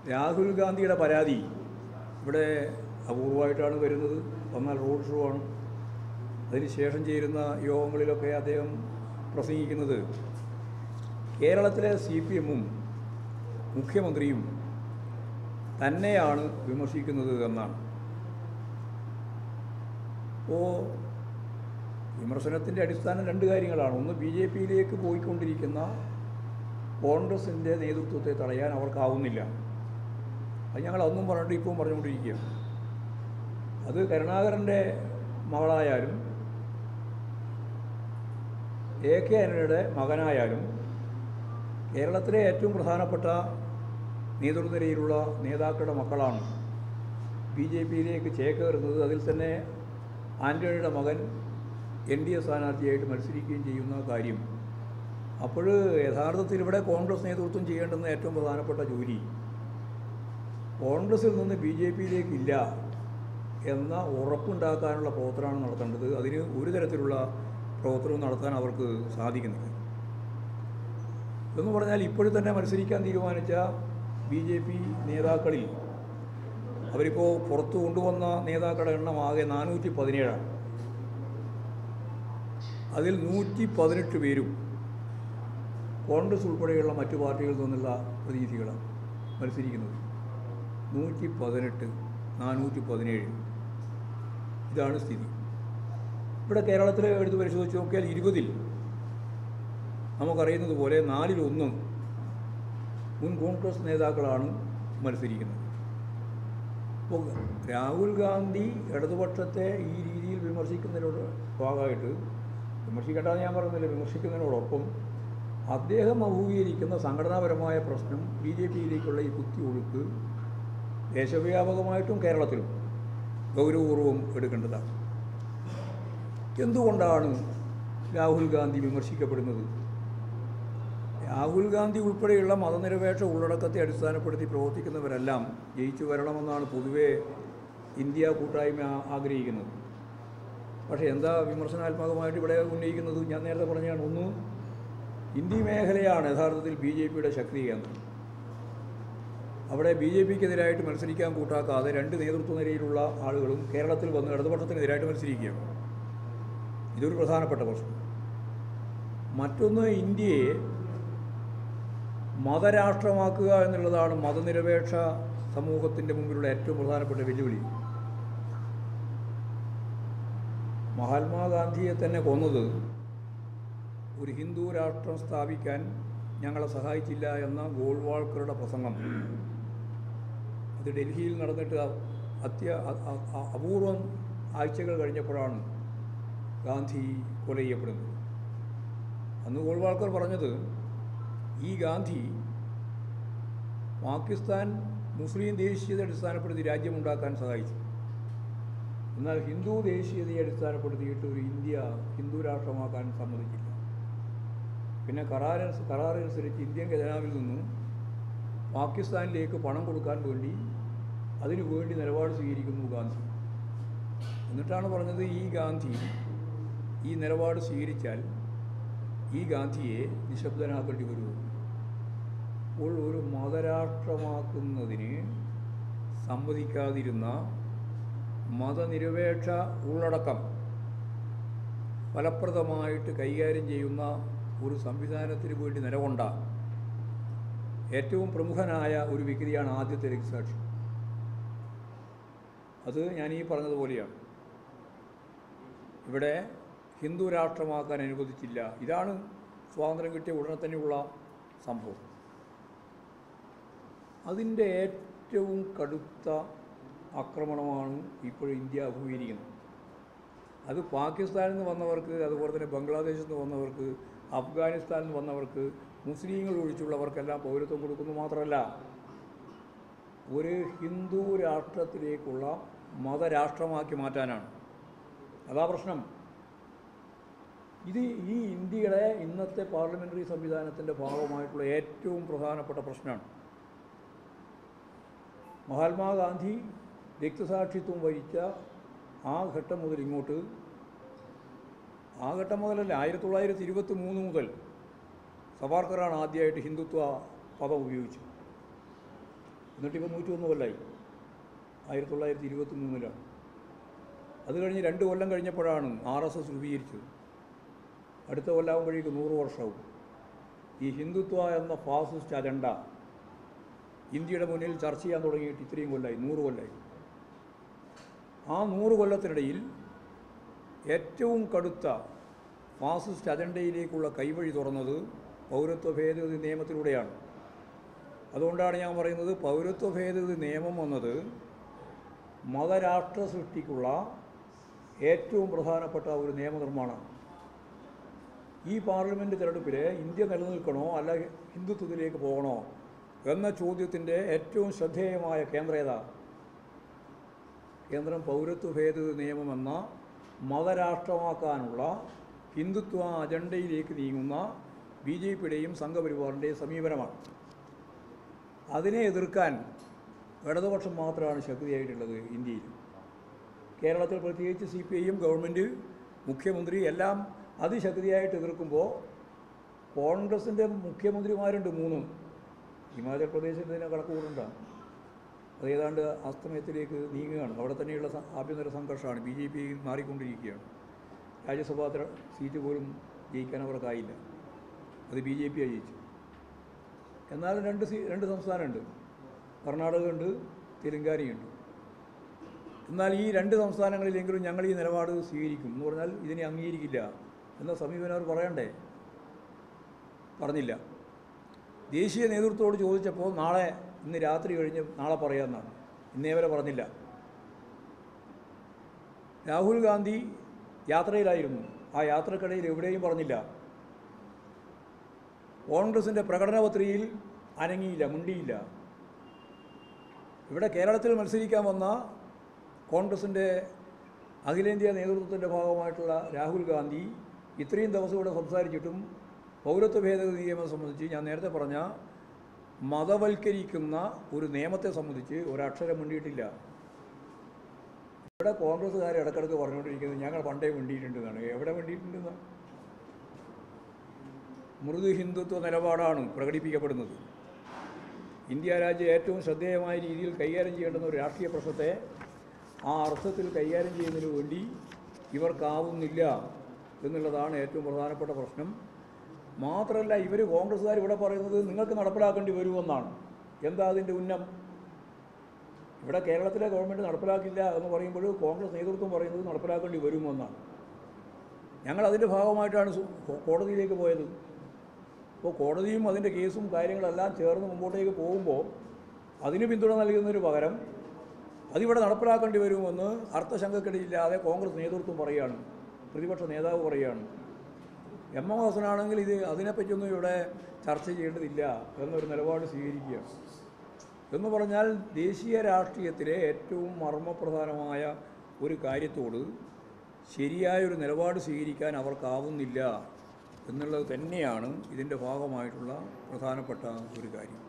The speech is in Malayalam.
രാഹുൽ ഗാന്ധിയുടെ പരാതി ഇവിടെ അപൂർവമായിട്ടാണ് വരുന്നത്. വന്നാൽ റോഡ് ഷോ ആണ്. അതിനുശേഷം ചേരുന്ന യോഗങ്ങളിലൊക്കെ അദ്ദേഹം പ്രസംഗിക്കുന്നത് കേരളത്തിലെ CPM-ഉം മുഖ്യമന്ത്രിയും തന്നെയാണ് വിമർശിക്കുന്നത് എന്നാണ്. അപ്പോൾ വിമർശനത്തിൻ്റെ അടിസ്ഥാനം രണ്ട് കാര്യങ്ങളാണ്. ഒന്ന്, BJP-യിലേക്ക് പോയിക്കൊണ്ടിരിക്കുന്ന കോൺഗ്രസിൻ്റെ നേതൃത്വത്തെ തടയാൻ അവർക്കാവുന്നില്ല. അത് ഞങ്ങൾ അന്നും പറഞ്ഞിട്ട് ഇപ്പം പറഞ്ഞുകൊണ്ടിരിക്കുകയാണ്. അത് കരുണാകരൻ്റെ മകളായാലും AK ആന്റണിയുടെ മകനായാലും കേരളത്തിലെ ഏറ്റവും പ്രധാനപ്പെട്ട നേതൃനിരയിലുള്ള നേതാക്കളുടെ മക്കളാണ് BJP-യിലേക്ക് ചേക്കേറുന്നത്. അതിൽ തന്നെ ആന്റണിയുടെ മകൻ NDA സ്ഥാനാർത്ഥിയായിട്ട് മത്സരിക്കുകയും ചെയ്യുന്ന കാര്യം. അപ്പോൾ യഥാർത്ഥത്തിൽ ഇവിടെ കോൺഗ്രസ് നേതൃത്വം ചെയ്യേണ്ടുന്ന ഏറ്റവും പ്രധാനപ്പെട്ട ജോലി കോൺഗ്രസിൽ നിന്ന് BJP-യിലേക്കില്ല എന്ന ഉറപ്പുണ്ടാക്കാനുള്ള പ്രവർത്തനമാണ് നടത്തേണ്ടത്. അതിന് ഒരു തരത്തിലുള്ള പ്രവർത്തനവും നടത്താൻ അവർക്ക് സാധിക്കുന്നില്ല. എന്ന് പറഞ്ഞാൽ ഇപ്പോഴും തന്നെ മത്സരിക്കാൻ തീരുമാനിച്ച BJP നേതാക്കളിൽ അവരിപ്പോൾ പുറത്തു കൊണ്ടുവന്ന നേതാക്കളുടെ എണ്ണം ആകെ 417. അതിൽ 118 പേരും കോൺഗ്രസ് ഉൾപ്പെടെയുള്ള മറ്റു പാർട്ടികളിൽ നിന്നുള്ള പ്രതിനിധികളാണ് മത്സരിക്കുന്നത്. 118, 417 ഇതാണ് സ്ഥിതി. ഇവിടെ കേരളത്തിൽ എടുത്ത് പരിശോധിച്ച് നോക്കിയാൽ 20-ൽ നമുക്കറിയുന്നത് പോലെ 4-1 മുൻ കോൺഗ്രസ് നേതാക്കളാണ് മത്സരിക്കുന്നത്. അപ്പോൾ രാഹുൽ ഗാന്ധി ഇടതുപക്ഷത്തെ ഈ രീതിയിൽ വിമർശിക്കുന്നതിനോട് ഭാഗമായിട്ട്, വിമർശിക്കേണ്ടതെന്ന് ഞാൻ പറയുന്നില്ല, വിമർശിക്കുന്നതിനോടൊപ്പം അദ്ദേഹം അഭിമുഖീകരിക്കുന്ന സംഘടനാപരമായ പ്രശ്നം BJP-യിലേക്കുള്ള ഈ കുത്തിയൊഴുക്ക് ദേശവ്യാപകമായിട്ടും കേരളത്തിലും ഗൗരവപൂർവ്വം എടുക്കേണ്ടതാണ്. എന്തുകൊണ്ടാണ് രാഹുൽ ഗാന്ധി വിമർശിക്കപ്പെടുന്നത്? രാഹുൽ ഗാന്ധി ഉൾപ്പെടെയുള്ള മതനിരപേക്ഷ ഉള്ളടക്കത്തെ അടിസ്ഥാനപ്പെടുത്തി പ്രവർത്തിക്കുന്നവരെല്ലാം ജയിച്ചു വരണമെന്നാണ് പൊതുവെ ഇന്ത്യ കൂട്ടായ്മ ആഗ്രഹിക്കുന്നത്. പക്ഷേ എന്താ വിമർശനാത്മകമായിട്ട് ഇവിടെ ഉന്നയിക്കുന്നത്? ഞാൻ നേരത്തെ പറഞ്ഞാണ്, ഒന്ന്, ഇന്ത്യ മേഖലയാണ് യഥാർത്ഥത്തിൽ BJP-യുടെ ശക്തി കേന്ദ്രം. അവിടെ BJP-ക്കെതിരായിട്ട് മത്സരിക്കാൻ കൂട്ടാക്കാതെ രണ്ട് നേതൃത്വ നിരയിലുള്ള ആളുകളും കേരളത്തിൽ വന്ന് ഇടതുപക്ഷത്തിനെതിരായിട്ട് മത്സരിക്കുകയാണ്. ഇതൊരു പ്രധാനപ്പെട്ട പ്രശ്നം. മറ്റൊന്ന്, ഇന്ത്യയെ മതരാഷ്ട്രമാക്കുക എന്നുള്ളതാണ് മതനിരപേക്ഷ സമൂഹത്തിൻ്റെ മുമ്പിലുള്ള ഏറ്റവും പ്രധാനപ്പെട്ട വെല്ലുവിളി. മഹാത്മാഗാന്ധിയെ തന്നെ കൊന്നത് ഒരു ഹിന്ദു രാഷ്ട്രം സ്ഥാപിക്കാൻ ഞങ്ങളെ സഹായിച്ചില്ല എന്ന ഗോൾവാൾക്കറുടെ പ്രസംഗം, അത് ഡൽഹിയിൽ നടന്നിട്ട് അപൂർവം ആഴ്ചകൾ കഴിഞ്ഞപ്പോഴാണ് ഗാന്ധി കൊല ചെയ്യപ്പെടുന്നത്. അന്ന് ഗോൾവാൾക്കർ പറഞ്ഞത്, ഈ ഗാന്ധി പാകിസ്ഥാൻ മുസ്ലിം ദേശീയതയെ അടിസ്ഥാനപ്പെടുത്തി രാജ്യമുണ്ടാക്കാൻ സഹായിച്ചു, എന്നാൽ ഹിന്ദു ദേശീയതയെ അടിസ്ഥാനപ്പെടുത്തിയിട്ട് ഒരു ഇന്ത്യ ഹിന്ദു രാഷ്ട്രമാക്കാൻ സമ്മതിച്ചില്ല. പിന്നെ കരാറനുസരിച്ച് ഇന്ത്യൻ ഖജനാവിൽ നിന്നും പാകിസ്ഥാനിലേക്ക് പണം കൊടുക്കാൻ വേണ്ടി അതിനുവേണ്ടി നിലപാട് സ്വീകരിക്കുന്നു ഗാന്ധി. എന്നിട്ടാണ് പറഞ്ഞത്, ഈ ഗാന്ധി ഈ നിലപാട് സ്വീകരിച്ചാൽ ഈ ഗാന്ധിയെ നിശബ്ദനാക്കേണ്ടി വരുമോ? അപ്പോൾ ഒരു മതരാഷ്ട്രമാക്കുന്നതിന് സമ്മതിക്കാതിരുന്ന മതനിരപേക്ഷ ഉള്ളടക്കം ഫലപ്രദമായിട്ട് കൈകാര്യം ചെയ്യുന്ന ഒരു സംവിധാനത്തിന് വേണ്ടി നിലകൊണ്ട ഏറ്റവും പ്രമുഖനായ ഒരു വ്യക്തിയാണ് ആദ്യത്തെ രക്തസാക്ഷി. അത് ഞാൻ ഈ പറഞ്ഞതുപോലെയാണ്. ഇവിടെ ഹിന്ദു രാഷ്ട്രമാക്കാൻ അനുവദിച്ചില്ല. ഇതാണ് സ്വാതന്ത്ര്യം കിട്ടിയ ഉടനെ തന്നെയുള്ള സംഭവം. അതിൻ്റെ ഏറ്റവും കടുത്ത ആക്രമണമാണ് ഇപ്പോൾ ഇന്ത്യ അഭിമുഖീകരിക്കുന്നത്. അത് പാകിസ്ഥാനിൽ നിന്ന് വന്നവർക്ക്, അതുപോലെ തന്നെ ബംഗ്ലാദേശിൽ നിന്ന് വന്നവർക്ക്, അഫ്ഗാനിസ്ഥാനിൽ നിന്ന് വന്നവർക്ക്, മുസ്ലിങ്ങൾ ഒഴിച്ചുള്ളവർക്കെല്ലാം പൗരത്വം കൊടുക്കുന്നു മാത്രമല്ല, ഒരു ഹിന്ദു രാഷ്ട്രത്തിലേക്കുള്ള മതരാഷ്ട്രമാക്കി മാറ്റാനാണ്. അതാ പ്രശ്നം. ഇത് ഈ ഇന്ത്യയുടെ ഇന്നത്തെ പാർലമെൻ്ററി സംവിധാനത്തിൻ്റെ ഭാഗമായിട്ടുള്ള ഏറ്റവും പ്രധാനപ്പെട്ട പ്രശ്നമാണ്. മഹാത്മാഗാന്ധി രക്തസാക്ഷിത്വം വഹിച്ച ആ ഘട്ടം മുതൽ ഇങ്ങോട്ട്, ആ ഘട്ടം മുതലല്ല, 1923 മുതൽ സവാർക്കറാണ് ആദ്യമായിട്ട് ഹിന്ദുത്വ പദം ഉപയോഗിച്ചത്. എന്നിട്ടിപ്പോൾ 101 കൊല്ലമായി. 1923 അത് കഴിഞ്ഞ് 2 കൊല്ലം കഴിഞ്ഞപ്പോഴാണ് RSS രൂപീകരിച്ചത്. അടുത്ത കൊല്ലാകുമ്പോഴേക്ക് 100 വർഷവും. ഈ ഹിന്ദുത്വ എന്ന ഫാസിസ്റ്റ് അജണ്ട ഇന്ത്യയുടെ മുന്നിൽ ചർച്ച ചെയ്യാൻ തുടങ്ങിയിട്ട് ഇത്രയും കൊല്ലമായി, 100 കൊല്ലമായി. ആ 100 കൊല്ലത്തിനിടയിൽ ഏറ്റവും കടുത്ത ഫാസിസ്റ്റ് അജണ്ടയിലേക്കുള്ള കൈവഴി തുറന്നത് പൗരത്വ ഭേദഗതി നിയമത്തിലൂടെയാണ്. അതുകൊണ്ടാണ് ഞാൻ പറയുന്നത്, പൗരത്വ ഭേദഗതി നിയമം വന്നത് മതരാഷ്ട്ര സൃഷ്ടിക്കുള്ള ഏറ്റവും പ്രധാനപ്പെട്ട ഒരു നിയമനിർമ്മാണമാണ്. ഈ പാർലമെൻറ്റ് തിരഞ്ഞെടുപ്പിൽ ഇന്ത്യ നിലനിൽക്കണോ അല്ല ഹിന്ദുത്വത്തിലേക്ക് പോകണോ എന്ന ചോദ്യത്തിൻ്റെ ഏറ്റവും ശ്രദ്ധേയമായ കേന്ദ്രം പൗരത്വ ഭേദഗതി നിയമമെന്ന മതരാഷ്ട്രമാക്കാനുള്ള ഹിന്ദുത്വ അജണ്ടയിലേക്ക് നീങ്ങുന്ന BJPയുടെയും സംഘപരിവാറിൻ്റെയും സമീപനമാണ്. അതിനെ എതിർക്കാൻ ഇടതുപക്ഷം മാത്രമാണ് ശക്തിയായിട്ടുള്ളത് ഇന്ത്യയിൽ. കേരളത്തിൽ പ്രത്യേകിച്ച് CPIയും ഗവൺമെൻറ്, മുഖ്യമന്ത്രി എല്ലാം അതിശക്തിയായിട്ട് എതിർക്കുമ്പോൾ കോൺഗ്രസിൻ്റെ മുഖ്യമന്ത്രിമാരുണ്ട് 3. ഹിമാചൽ പ്രദേശിൽ തന്നെ കണക്ക് കൂടുണ്ടാകും. അത് ഏതാണ്ട് അസ്തമയത്തിലേക്ക് നീങ്ങുകയാണ്. അവിടെ തന്നെയുള്ള ആഭ്യന്തര സംഘർഷമാണ്. BJP മാറിക്കൊണ്ടിരിക്കുകയാണ്. രാജ്യസഭാ സീറ്റ് പോലും ജയിക്കാൻ അവർക്കായില്ല. അത് BJP ജയിച്ചു. എന്നാലും രണ്ട് സംസ്ഥാനമുണ്ട്, കർണാടകയുണ്ട്, തെലുങ്കാനയുണ്ട്. എന്നാൽ ഈ 2 സംസ്ഥാനങ്ങളിലെങ്കിലും ഞങ്ങൾ ഈ നിലപാട് സ്വീകരിക്കും എന്ന് പറഞ്ഞാൽ ഇതിനെ അംഗീകരിക്കില്ല എന്ന സമീപനം അവർ പറയണ്ടേ? പറഞ്ഞില്ല. ദേശീയ നേതൃത്വത്തോട് ചോദിച്ചപ്പോൾ ഇന്ന് രാത്രി കഴിഞ്ഞ് നാളെ പറയാമെന്നാണ്. ഇന്നേ വരെ പറഞ്ഞില്ല. രാഹുൽ ഗാന്ധി യാത്രയിലായിരുന്നു. ആ യാത്രക്കിടയിൽ എവിടെയും പറഞ്ഞില്ല. കോൺഗ്രസിൻ്റെ പ്രകടന പത്രികയിൽ അനങ്ങിയില്ല, മുണ്ടിയില്ല. ഇവിടെ കേരളത്തിൽ മത്സരിക്കാൻ വന്ന കോൺഗ്രസിൻ്റെ അഖിലേന്ത്യാ നേതൃത്വത്തിൻ്റെ ഭാഗമായിട്ടുള്ള രാഹുൽ ഗാന്ധി ഇത്രയും ദിവസം ഇവിടെ സംസാരിച്ചിട്ടും പൗരത്വ ഭേദഗതി നിയമം സംബന്ധിച്ച്, ഞാൻ നേരത്തെ പറഞ്ഞ മതവൽക്കരിക്കുന്ന ഒരു നിയമത്തെ സംബന്ധിച്ച് ഒരക്ഷരം മിണ്ടിയിട്ടില്ല. ഇവിടെ കോൺഗ്രസ്സുകാർ ഇടയ്ക്കിടയ്ക്ക് പറഞ്ഞുകൊണ്ടിരിക്കുന്നത് ഞങ്ങൾ പണ്ടേ മിണ്ടിയിട്ടുണ്ടെന്നാണ്. എവിടെ മിണ്ടിയിട്ടുണ്ടെന്നാണ്? മൃദു ഹിന്ദുത്വ നിലപാടാണ് പ്രകടിപ്പിക്കപ്പെടുന്നത്. ഇന്ത്യ രാജ്യം ഏറ്റവും ശ്രദ്ധേയമായ രീതിയിൽ കൈകാര്യം ചെയ്യേണ്ടുന്ന ഒരു രാഷ്ട്രീയ പ്രശ്നത്തെ ആ അർത്ഥത്തിൽ കൈകാര്യം ചെയ്യുന്നതിന് വേണ്ടി ഇവർക്കാവുന്നില്ല എന്നുള്ളതാണ് ഏറ്റവും പ്രധാനപ്പെട്ട പ്രശ്നം. മാത്രമല്ല, ഇവർ കോൺഗ്രസ്സുകാർ ഇവിടെ പറയുന്നത് നിങ്ങൾക്ക് നടപ്പിലാക്കേണ്ടി വരുമെന്നാണ്. എന്താ അതിൻ്റെ ഉന്നം? ഇവിടെ കേരളത്തിലെ ഗവൺമെൻറ് നടപ്പിലാക്കില്ല എന്ന് പറയുമ്പോൾ കോൺഗ്രസ് നേതൃത്വം പറയുന്നത് നടപ്പിലാക്കേണ്ടി വരുമെന്നാണ്. ഞങ്ങൾ അതിൻ്റെ ഭാഗമായിട്ടാണ് കോടതിയിലേക്ക് പോയത്. അപ്പോൾ കോടതിയും അതിൻ്റെ കേസും കാര്യങ്ങളെല്ലാം ചേർന്ന് മുമ്പോട്ടേക്ക് പോകുമ്പോൾ അതിന് പിന്തുണ നൽകുന്നതിന് പകരം അതിവിടെ നടപ്പിലാക്കേണ്ടി വരുമെന്ന് അർത്ഥശങ്കക്കിടയില്ലാതെ കോൺഗ്രസ് നേതൃത്വം പറയുകയാണ്, പ്രതിപക്ഷ നേതാവ് പറയുകയാണ്. എം എം ഹസനാണെങ്കിൽ അതിനെപ്പറ്റിയൊന്നും ഇവിടെ ചർച്ച ചെയ്യേണ്ടതില്ല എന്നൊരു നിലപാട് സ്വീകരിക്കുകയാണ്. എന്ന് പറഞ്ഞാൽ ദേശീയ രാഷ്ട്രീയത്തിലെ ഏറ്റവും മർമ്മപ്രധാനമായ ഒരു കാര്യത്തോട് ശരിയായൊരു നിലപാട് സ്വീകരിക്കാൻ അവർക്കാവുന്നില്ല എന്നുള്ളത് തന്നെയാണ് ഇതിൻ്റെ ഭാഗമായിട്ടുള്ള പ്രധാനപ്പെട്ട ഒരു കാര്യം.